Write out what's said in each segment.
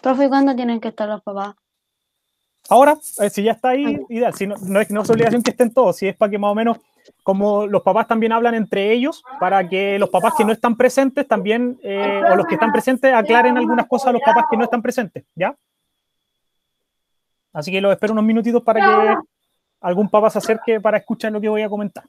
Profe, ¿cuándo tienen que estar los papás? Ahora, si ya está ahí, ideal. Si no es obligación que estén todos, si es para que más o menos, como los papás también hablan entre ellos, para que los papás que no están presentes también, o los que están presentes, aclaren algunas cosas a los papás que no están presentes, ¿ya? Así que los espero unos minutitos para que algún papá se acerque para escuchar lo que voy a comentar.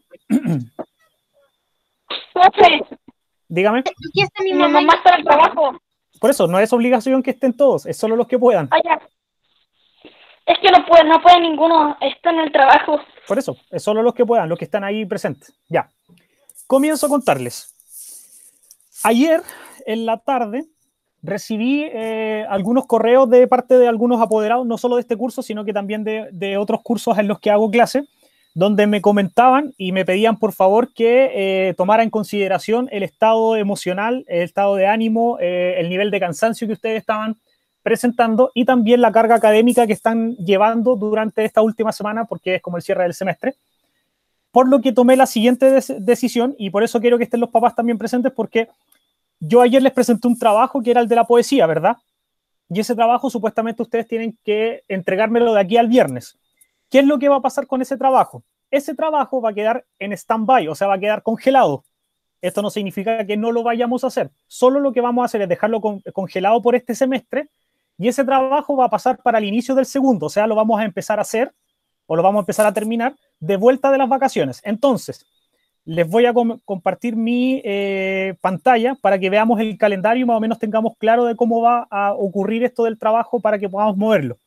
Profe, Dígame. Aquí está mi mamá está en el trabajo. Por eso, no es obligación que estén todos, es solo los que puedan. Allá. Es que no puede ninguno, está en el trabajo. Por eso, es solo los que puedan, los que están ahí presentes. Ya. Comienzo a contarles. Ayer, en la tarde, recibí algunos correos de parte de algunos apoderados, no solo de este curso, sino que también de otros cursos en los que hago clase, donde me comentaban y me pedían por favor que tomara en consideración el estado emocional, el estado de ánimo, el nivel de cansancio que ustedes estaban presentando y también la carga académica que están llevando durante esta última semana, porque es como el cierre del semestre. Por lo que tomé la siguiente decisión, y por eso quiero que estén los papás también presentes, porque yo ayer les presenté un trabajo que era el de la poesía, ¿verdad? Y ese trabajo supuestamente ustedes tienen que entregármelo de aquí al viernes. ¿Qué es lo que va a pasar con ese trabajo? Ese trabajo va a quedar en stand-by, o sea, va a quedar congelado. Esto no significa que no lo vayamos a hacer. Solo lo que vamos a hacer es dejarlo congelado por este semestre y ese trabajo va a pasar para el inicio del segundo, o sea, lo vamos a empezar a hacer o lo vamos a empezar a terminar de vuelta de las vacaciones. Entonces, les voy a compartir mi pantalla para que veamos el calendario y más o menos tengamos claro de cómo va a ocurrir esto del trabajo para que podamos moverlo.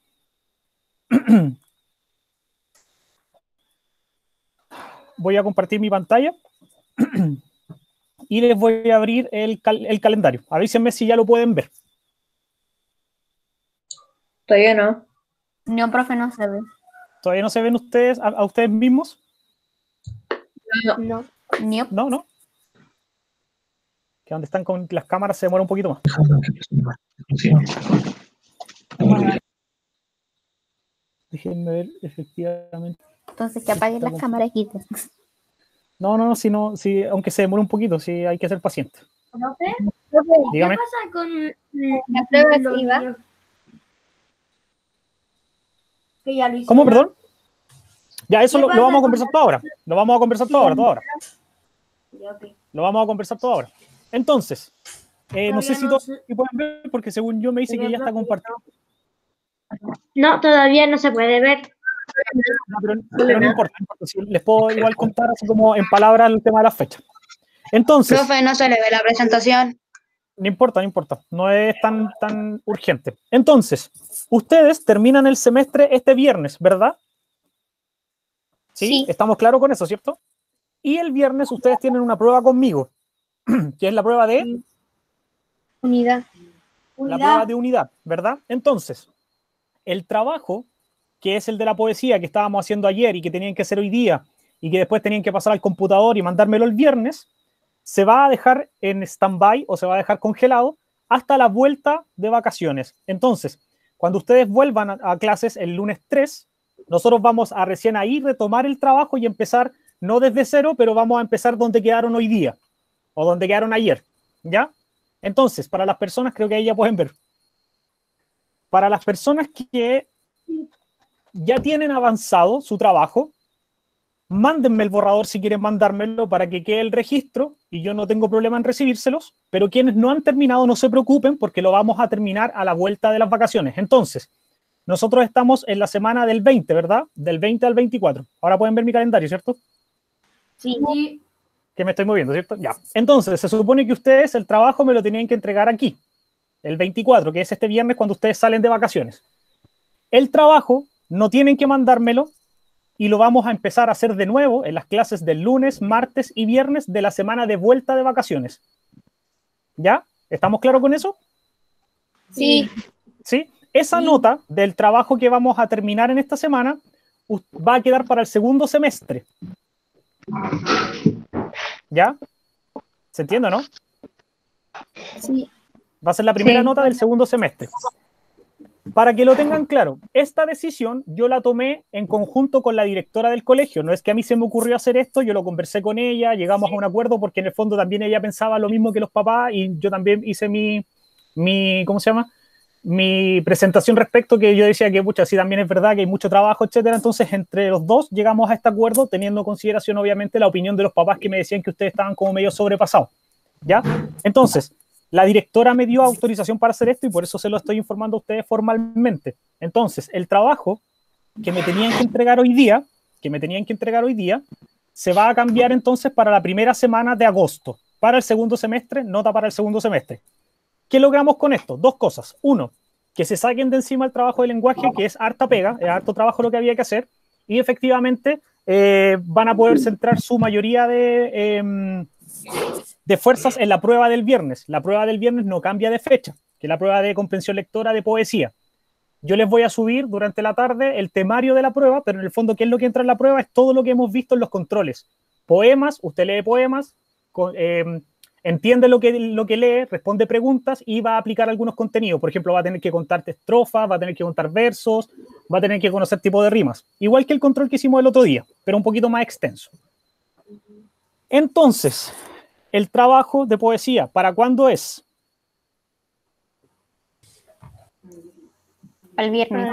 Voy a compartir mi pantalla y les voy a abrir el calendario. Avísenme si ya lo pueden ver. Todavía no. No, profe, no se ve. ¿Todavía no se ven ustedes a ustedes mismos? No. No. Que donde están con las cámaras se demora un poquito más. Déjenme ver efectivamente. Entonces que apaguen las cámaras y quiten. No, si, aunque se demore un poquito, si hay que ser paciente. ¿Profe? Dígame. ¿Qué pasa con la prueba IVA? Que ya lo hicieron. ¿Cómo, perdón? Ya, eso lo vamos a conversar todo ahora. Lo vamos a conversar todo ahora. Lo vamos a conversar todo ahora. Entonces, no sé si todos pueden ver, porque según yo me dice que ya está compartido. No, todavía no se puede ver. Pero no importa, les puedo igual contar así como en palabras el tema de las fechas. Entonces, Profe, no se le ve la presentación. No importa, no es tan urgente. Entonces, ustedes terminan el semestre este viernes, ¿verdad? ¿Sí? ¿Estamos claros con eso, cierto? Y el viernes ustedes tienen una prueba conmigo, que es la prueba de... Unidad. La prueba de unidad, ¿verdad? Entonces, el trabajo, que es el de la poesía que estábamos haciendo ayer y que tenían que hacer hoy día y que después tenían que pasar al computador y mandármelo el viernes, se va a dejar en stand-by o se va a dejar congelado hasta la vuelta de vacaciones. Entonces, cuando ustedes vuelvan a clases el lunes 3, nosotros vamos a recién ahí retomar el trabajo y empezar, no desde cero, pero vamos a empezar donde quedaron hoy día o donde quedaron ayer, ¿ya? Entonces, para las personas, creo que ahí ya pueden ver, para las personas que ya tienen avanzado su trabajo, mándenme el borrador si quieren mandármelo para que quede el registro y yo no tengo problema en recibírselos, pero quienes no han terminado no se preocupen porque lo vamos a terminar a la vuelta de las vacaciones. Entonces, nosotros estamos en la semana del 20, ¿verdad? Del 20 al 24. Ahora pueden ver mi calendario, ¿cierto? Sí. Que me estoy moviendo, ¿cierto? Ya. Entonces, se supone que ustedes el trabajo me lo tenían que entregar aquí, el 24, que es este viernes cuando ustedes salen de vacaciones. El trabajo no tienen que mandármelo y lo vamos a empezar a hacer de nuevo en las clases del lunes, martes y viernes de la semana de vuelta de vacaciones. ¿Ya? ¿Estamos claros con eso? Sí. ¿Sí? Esa nota del trabajo que vamos a terminar en esta semana va a quedar para el segundo semestre. ¿Ya? ¿Se entiende, no? Sí. Va a ser la primera nota del segundo semestre. Para que lo tengan claro, esta decisión yo la tomé en conjunto con la directora del colegio. No es que a mí se me ocurrió hacer esto, yo lo conversé con ella, llegamos a un acuerdo porque en el fondo también ella pensaba lo mismo que los papás y yo también hice ¿cómo se llama? mi presentación respecto, que yo decía que, pucha, sí, también es verdad que hay mucho trabajo, etcétera. Entonces, entre los dos llegamos a este acuerdo, teniendo en consideración, obviamente, la opinión de los papás que me decían que ustedes estaban como medio sobrepasados, ¿ya? Entonces, la directora me dio autorización para hacer esto y por eso se lo estoy informando a ustedes formalmente. Entonces, el trabajo que me tenían que entregar hoy día, se va a cambiar entonces para la primera semana de agosto, para el segundo semestre, nota para el segundo semestre. ¿Qué logramos con esto? Dos cosas. Uno, que se saquen de encima el trabajo de lenguaje, que es harta pega, es harto trabajo lo que había que hacer, y efectivamente van a poder centrar su mayoría de fuerzas en la prueba del viernes. La prueba del viernes no cambia de fecha, que es la prueba de comprensión lectora de poesía. Yo les voy a subir durante la tarde el temario de la prueba, pero en el fondo, ¿qué es lo que entra en la prueba? Es todo lo que hemos visto en los controles. Poemas, usted lee poemas, entiende lo que lee, responde preguntas y va a aplicar algunos contenidos. Por ejemplo, va a tener que contarte estrofas, va a tener que contar versos, va a tener que conocer tipo de rimas. Igual que el control que hicimos el otro día, pero un poquito más extenso. Entonces, el trabajo de poesía, ¿para cuándo es? Al viernes.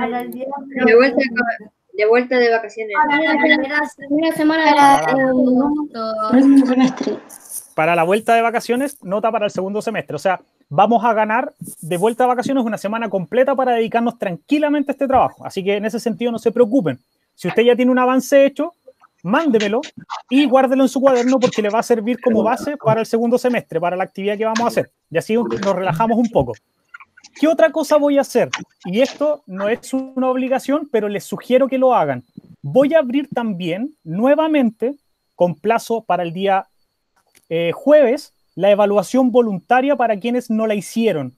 De vuelta de vacaciones. Una semana Próximo semestre. Para la vuelta de vacaciones, nota para el segundo semestre. O sea, vamos a ganar de vuelta de vacaciones una semana completa para dedicarnos tranquilamente a este trabajo. Así que en ese sentido no se preocupen. Si usted ya tiene un avance hecho, mándemelo y guárdelo en su cuaderno porque le va a servir como base para el segundo semestre, para la actividad que vamos a hacer. Y así nos relajamos un poco. ¿Qué otra cosa voy a hacer? Y esto no es una obligación, pero les sugiero que lo hagan. Voy a abrir también nuevamente, con plazo para el día jueves, la evaluación voluntaria para quienes no la hicieron.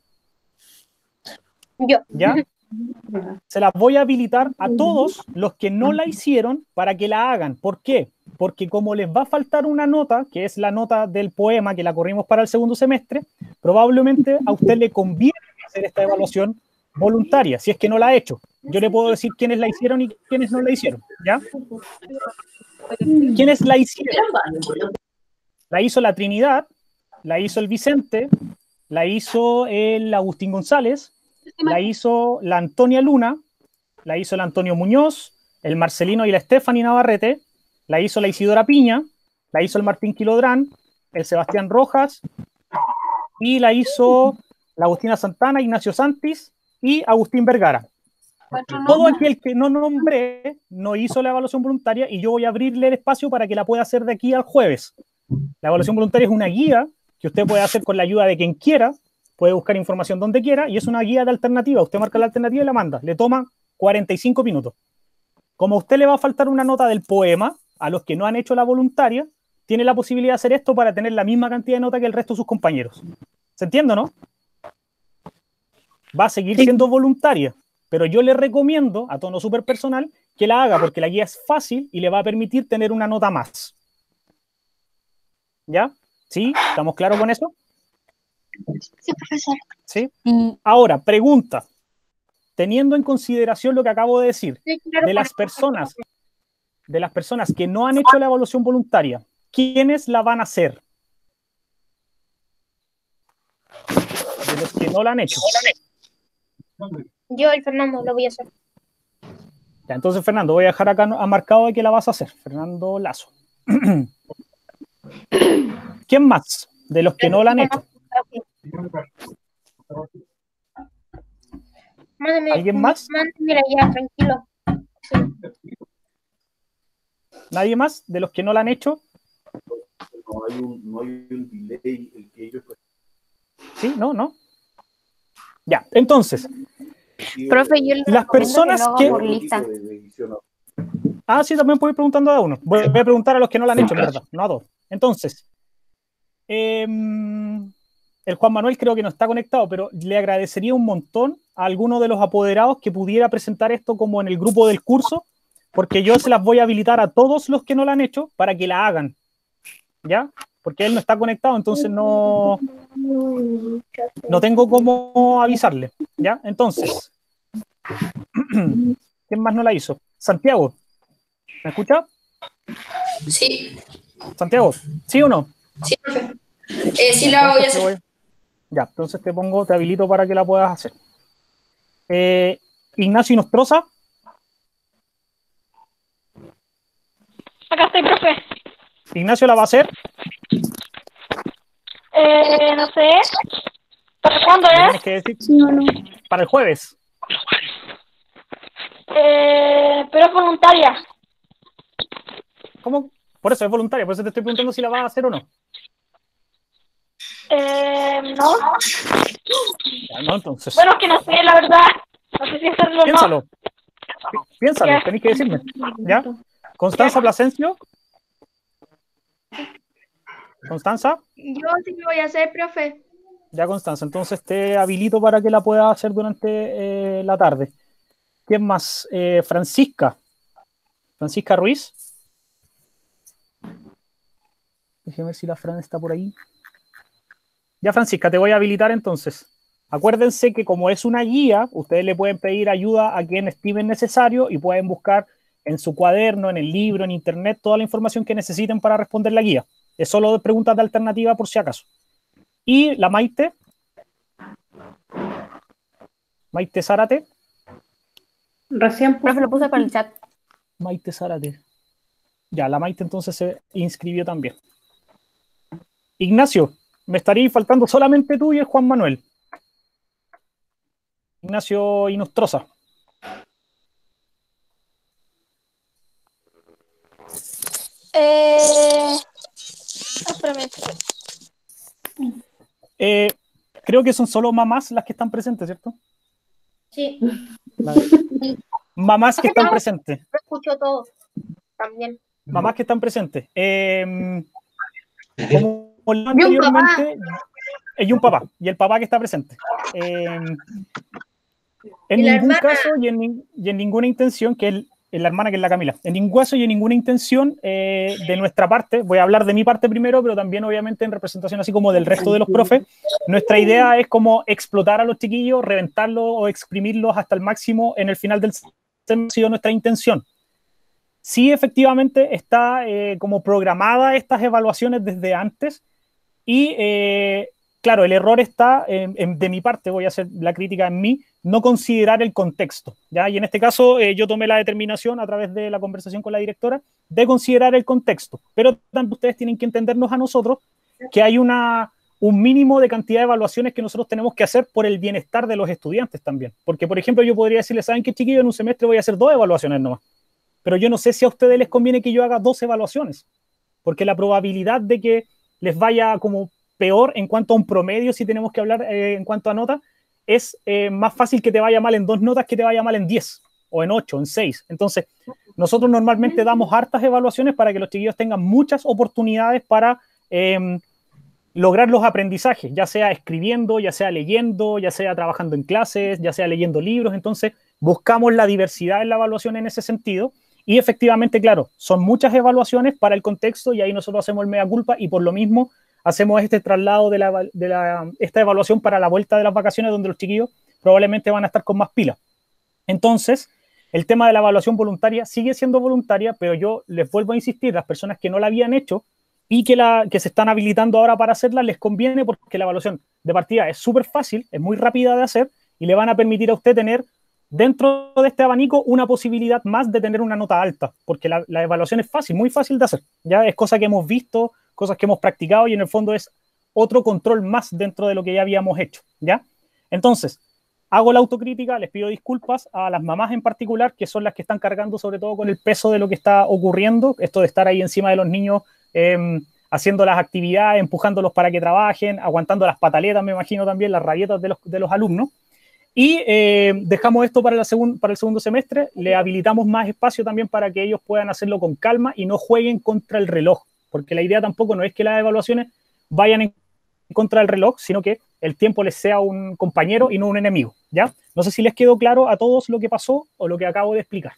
¿Ya? Se las voy a habilitar a todos los que no la hicieron para que la hagan. ¿Por qué? Porque como les va a faltar una nota, que es la nota del poema que la corrimos para el segundo semestre, probablemente a usted le conviene hacer esta evaluación voluntaria, si es que no la ha hecho. Yo le puedo decir quiénes la hicieron y quiénes no la hicieron, ¿ya? ¿Quiénes la hicieron? La hizo la Trinidad, la hizo el Vicente, la hizo el Agustín González, la hizo la Antonia Luna, la hizo el Antonio Muñoz, el Marcelino y la Stephanie Navarrete, la hizo la Isidora Piña, la hizo el Martín Quilodrán, el Sebastián Rojas y la hizo la Agustina Santana, Ignacio Santis y Agustín Vergara. Todo aquel que no nombré no hizo la evaluación voluntaria y yo voy a abrirle el espacio para que la pueda hacer de aquí al jueves. La evaluación voluntaria es una guía que usted puede hacer con la ayuda de quien quiera, puede buscar información donde quiera y es una guía de alternativa. Usted marca la alternativa y la manda. Le toma 45 minutos. Como a usted le va a faltar una nota del poema, a los que no han hecho la voluntaria, tiene la posibilidad de hacer esto para tener la misma cantidad de nota que el resto de sus compañeros. ¿Se entiende, no? Va a seguir siendo voluntaria, pero yo le recomiendo, a tono súper personal, que la haga porque la guía es fácil y le va a permitir tener una nota más. ¿Ya? ¿Sí? ¿Estamos claros con eso? Sí, profesor. ¿Sí? Ahora, pregunta. Teniendo en consideración lo que acabo de decir, de las personas que no han hecho la evaluación voluntaria, ¿quiénes la van a hacer? De los que no la han hecho. Yo y Fernando lo voy a hacer. Ya, entonces, Fernando, voy a dejar acá marcado de que la vas a hacer. Fernando Lazo. ¿Quién más de los que no la han hecho? ¿Alguien más? Mándemela ya, tranquilo. Sí. ¿Nadie más de los que no la han hecho? No hay un delay el que ellos... ¿Sí? ¿No? Ya, entonces, Profe, yo las personas que... por lista. Ah, sí, también puedo ir preguntando a uno. Voy a preguntar a los que no la han hecho, en verdad, no a dos. Entonces, el Juan Manuel creo que no está conectado, pero le agradecería un montón a alguno de los apoderados que pudiera presentar esto como en el grupo del curso, porque yo se las voy a habilitar a todos los que no la han hecho para que la hagan, ¿ya? Porque él no está conectado, entonces no tengo cómo avisarle, ¿ya? Entonces, ¿quién más no la hizo? Santiago, ¿me escucha? Sí, Santiago, ¿sí o no? sí, profe. Sí la voy a hacer. Ya, entonces te habilito para que la puedas hacer. Ignacio Inostroza. Acá estoy, profe. Ignacio la va a hacer. No sé. ¿Para cuándo Me es? tienes que decir. Para el jueves. Pero es voluntaria. ¿Cómo? Por eso es voluntaria, por eso te estoy preguntando si la vas a hacer o no. No. Ya, no, entonces. Bueno, es que no sé, la verdad. No sé si hacerlo o no. Piénsalo. Piénsalo, Ya. tenéis que decirme. ¿Ya? Constanza Plasencio. Constanza. Yo sí lo voy a hacer, profe. Ya, Constanza. Entonces te habilito para que la puedas hacer durante la tarde. ¿Quién más? Francisca. Francisca Ruiz. Déjeme ver si la Fran está por ahí. Ya, Francisca, te voy a habilitar entonces. Acuérdense que como es una guía, ustedes le pueden pedir ayuda a quien estimen necesario y pueden buscar en su cuaderno, en el libro, en internet, toda la información que necesiten para responder la guía. Es solo preguntas de alternativa por si acaso. Y la Maite. Maite Zárate. Recién, profe, lo puse para el chat. Maite Zárate. Ya, la Maite entonces se inscribió también. Ignacio, me estaría faltando solamente tú y el Juan Manuel. Ignacio Inostroza. Espérame. Creo que son solo mamás las que están presentes, ¿cierto? Sí. Mamás que están presentes. Lo escucho todo. También. Mamás que están presentes. Como anteriormente, y un papá. Y el papá que está presente. En ningún caso y en ninguna intención, que es la hermana que es la Camila, en ningún caso y en ninguna intención de nuestra parte, voy a hablar de mi parte primero, pero también obviamente en representación así como del resto de los profes, nuestra idea es como explotar a los chiquillos, reventarlos o exprimirlos hasta el máximo en el final del semestre, ha sido nuestra intención. Sí, efectivamente está como programada estas evaluaciones desde antes y claro, el error está de mi parte, voy a hacer la crítica en mí, no considerar el contexto, ¿ya? Y en este caso yo tomé la determinación a través de la conversación con la directora de considerar el contexto, pero también ustedes tienen que entendernos a nosotros que hay un mínimo de cantidad de evaluaciones que nosotros tenemos que hacer por el bienestar de los estudiantes también, porque por ejemplo yo podría decirles, ¿saben qué, chiquillos? En un semestre voy a hacer 2 evaluaciones nomás, pero yo no sé si a ustedes les conviene que yo haga 2 evaluaciones, porque la probabilidad de que les vaya como peor en cuanto a un promedio, si tenemos que hablar en cuanto a nota, es más fácil que te vaya mal en 2 notas que te vaya mal en 10, o en 8, en 6. Entonces, nosotros normalmente damos hartas evaluaciones para que los chiquillos tengan muchas oportunidades para lograr los aprendizajes, ya sea escribiendo, ya sea leyendo, ya sea trabajando en clases, ya sea leyendo libros. Entonces, buscamos la diversidad en la evaluación en ese sentido. Y efectivamente, claro, son muchas evaluaciones para el contexto y ahí nosotros hacemos el mea culpa y por lo mismo hacemos este traslado de esta evaluación para la vuelta de las vacaciones donde los chiquillos probablemente van a estar con más pilas. Entonces, el tema de la evaluación voluntaria sigue siendo voluntaria, pero yo les vuelvo a insistir, las personas que no la habían hecho y que se están habilitando ahora para hacerla, les conviene porque la evaluación de partida es súper fácil, es muy rápida de hacer y le van a permitir a usted tener dentro de este abanico una posibilidad más de tener una nota alta, porque la evaluación es fácil, muy fácil de hacer, ya es cosa que hemos visto, cosas que hemos practicado y en el fondo es otro control más dentro de lo que ya habíamos hecho, ¿ya? Entonces, hago la autocrítica, les pido disculpas a las mamás en particular, que son las que están cargando sobre todo con el peso de lo que está ocurriendo, esto de estar ahí encima de los niños haciendo las actividades, empujándolos para que trabajen, aguantando las pataletas, me imagino también, las rabietas de los alumnos. Y dejamos esto para el segundo semestre, le habilitamos más espacio también para que ellos puedan hacerlo con calma y no jueguen contra el reloj, porque la idea tampoco no es que las evaluaciones vayan en contra del reloj, sino que el tiempo les sea un compañero y no un enemigo, ¿ya? No sé si les quedó claro a todos lo que pasó o lo que acabo de explicar.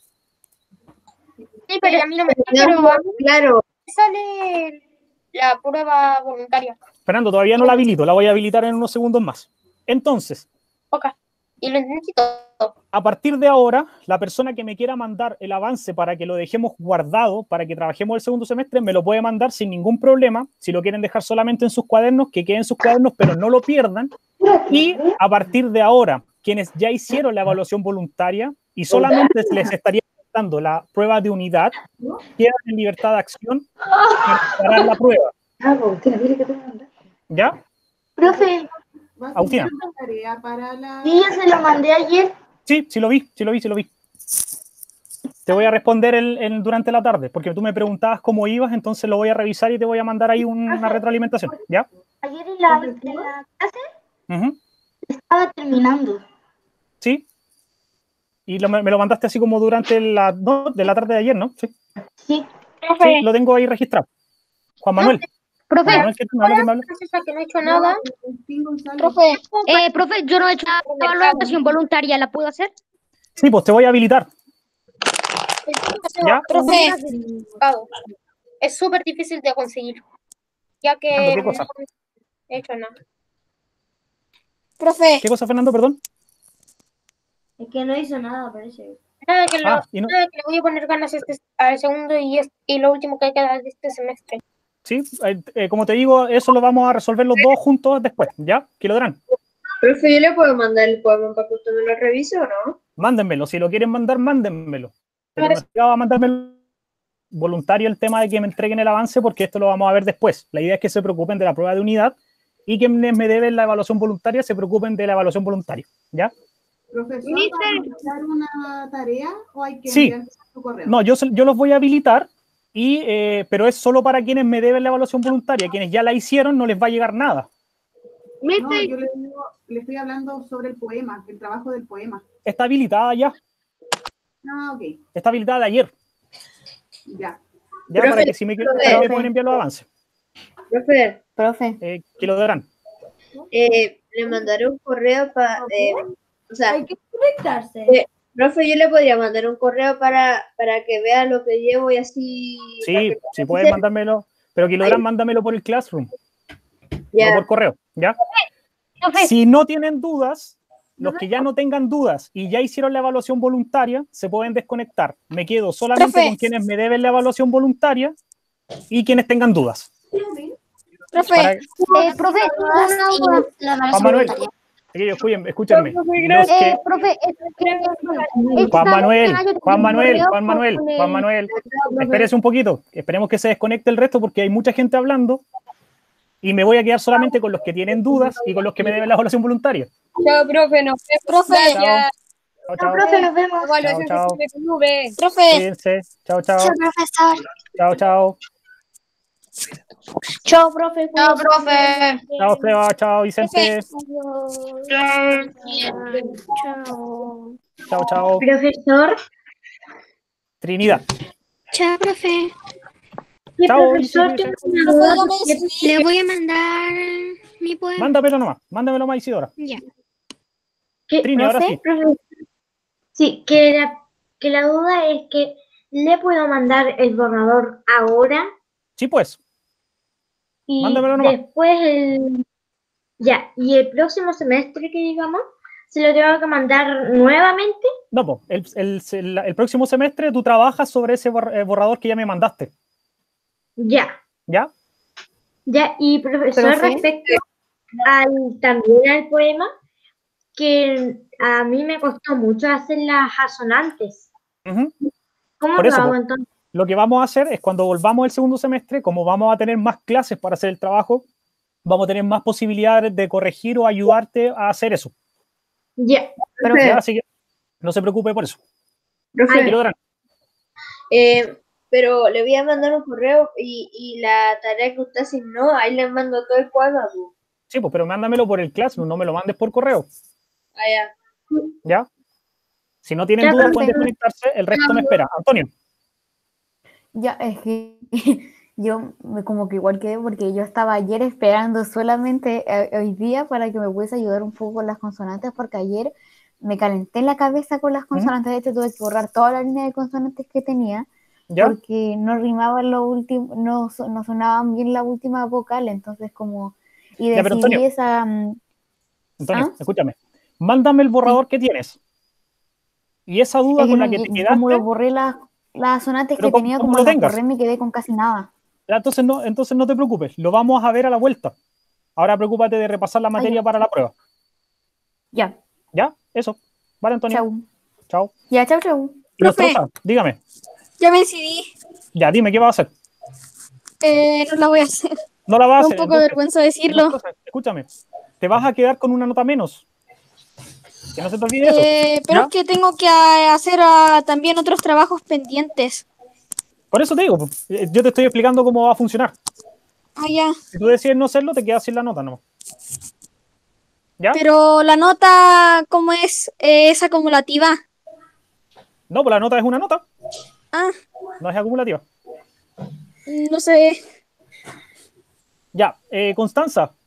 Sí, pero a mí no me Claro. sale la prueba voluntaria. Fernando, todavía no la habilito, la voy a habilitar en unos segundos más. Entonces, Ok. Y lo entendí todo. a partir de ahora, la persona que me quiera mandar el avance para que lo dejemos guardado, para que trabajemos el segundo semestre, me lo puede mandar sin ningún problema. Si lo quieren dejar solamente en sus cuadernos, que quede en sus cuadernos, pero no lo pierdan. Y a partir de ahora, quienes ya hicieron la evaluación voluntaria y solamente les estaría dando la prueba de unidad, quedan en libertad de acción para preparar la prueba. ¿Ya? Profe, Agustina. yo ya se lo mandé ayer. Sí, sí lo vi. Te voy a responder durante la tarde, porque tú me preguntabas cómo ibas, entonces lo voy a revisar y te voy a mandar ahí una retroalimentación, ¿ya? Ayer en la clase Ujú. estaba terminando. Sí. Y me lo mandaste así como durante de la tarde de ayer, ¿no? Sí. Sí. Sí, lo tengo ahí registrado. Juan Manuel. Profe, Juan Manuel, ¿quién me habla? que no he hecho nada. Profe, yo no he hecho nada de evaluación voluntaria, ¿la puedo hacer? Sí, pues te voy a habilitar. ¿Ya? Profe, es súper difícil de conseguir, ya que Fernando, ¿qué cosa? no he hecho nada. Profe, ¿Qué cosa, Fernando? Perdón. Es que no hizo nada, parece. nada que, Ah, y no- nada que le voy a poner ganas al segundo y lo último que queda de este semestre. Sí, como te digo, eso lo vamos a resolver los dos juntos después, ¿ya? Kilodrán. Profe, ¿yo le puedo mandar el poema para que usted me lo revise o no? Mándenmelo, si lo quieren mandar, mándenmelo. Pero no se va a mandarme voluntario el tema de que me entreguen el avance, porque esto lo vamos a ver después. La idea es que se preocupen de la prueba de unidad y quienes me deben la evaluación voluntaria se preocupen de la evaluación voluntaria, ¿ya? Profesor, ¿va a mandar una tarea o hay que Sí. enviar su correo? No, yo los voy a habilitar, pero es solo para quienes me deben la evaluación voluntaria. Quienes ya la hicieron no les va a llegar nada. No, yo le estoy hablando sobre el poema, el trabajo del poema. Está habilitada ya. Ah, ok, Está habilitada de ayer. ya. Ya, Profe, para que si me pueden enviar los avances. Profe, Que lo darán. le mandaré un correo para... o sea, Hay que conectarse. profe, yo le podría mandar un correo para que vea lo que llevo y así... Sí, si puedes mandármelo. Pero que lo darán, mándamelo por el Classroom. Ya. No por correo, ¿ya? Si no tienen dudas, los que ya no tengan dudas y ya hicieron la evaluación voluntaria, se pueden desconectar. Me quedo solamente Profe. con quienes me deben la evaluación voluntaria y quienes tengan dudas. Profe, Para- Profe, una duda. Juan Manuel, chiquillos, escúchenme. Los que- Profe, Juan Manuel, espérese un poquito. Esperemos que se desconecte el resto porque hay mucha gente hablando y me voy a quedar solamente con los que tienen dudas y con los que me deben la evaluación voluntaria. chao, profe, nos vemos. Profe, Chao. Chao, chao. Profe, nos vemos. evaluación Chao, chao. que se me nube. Profe, Cuídense. Chao, chao. profesor. Chao, chao. Chao, profe. chao, profe. Chao, Seba. Chao, Vicente. Chao, chao. Profesor. Trinidad. Chao, profe. Sí, Chao, profesor, Isidora. tengo una duda. Le voy a mandar mi poema. Mándamelo nomás. Mándamelo más, Isidora. Ya. Trini, ahora sí. Profe, sí, que la duda es que ¿le puedo mandar el borrador ahora? Sí, pues. Y Mándamelo nomás. después ya, y el próximo semestre que digamos, ¿se lo tengo que mandar nuevamente? No, pues. El próximo semestre tú trabajas sobre ese borrador que ya me mandaste. Ya, ¿Ya? ya, y profesor, respecto también al poema, que a mí me costó mucho hacer las asonantes. Ujú. ¿Cómo Por lo eso, hago pues. entonces? Lo que vamos a hacer es cuando volvamos el segundo semestre, como vamos a tener más clases para hacer el trabajo, vamos a tener más posibilidades de corregir o ayudarte a hacer eso. Ya, ¿Ya? Así que no se preocupe por eso. Profe, Kilodrán. pero le voy a mandar un correo y la tarea que usted asignó, ahí le mando todo el cuadro. Sí, pues, pero mándamelo por el Classroom, no me lo mandes por correo. Ah, ya. ¿Ya? Si no tienen Ya, dudas, profe. pueden desconectarse, el resto me espera. Antonio. Ya, es que como que igual quedé porque yo estaba ayer esperando solamente hoy día para que me pudiese ayudar un poco con las consonantes, porque ayer me calenté en la cabeza con las consonantes. De hecho, tuve que borrar toda la línea de consonantes que tenía ¿Ya? porque no rimaban lo último, no sonaban bien la última vocal, entonces y Ya, pero decidí Antonio. esa... Antonio, ¿Ah? escúchame. Mándame el borrador que tienes. Y esa duda Es que con no, la que te como quedaste, lo borré las sonantes Pero que ¿cómo- tenía, cómo como lo las tengas? borré, me quedé con casi nada. ya, entonces no te preocupes. Lo vamos a ver a la vuelta. Ahora preocúpate de repasar la materia para la prueba. Ya. ¿Ya? Eso. Vale, Antonio. Chau. Chao. Ya, chau. Y los Profe. trozas, dígame. Ya me decidí. Ya, dime, ¿qué vas a hacer? No la voy a hacer. No la vas a Me da hacer. un poco de vergüenza decirlo. Entonces, escúchame. Te vas a quedar con una nota menos. Que no se te olvide eso. Pero ¿Ya? es que tengo que hacer también otros trabajos pendientes. Por eso te digo, yo te estoy explicando cómo va a funcionar. Ah, ya. Si tú decides no hacerlo, te quedas sin la nota, ¿no? ¿Ya? Pero la nota, ¿cómo es? Es acumulativa. No, pues la nota es una nota. Ah, No es acumulativa. no sé. Ya, Constanza,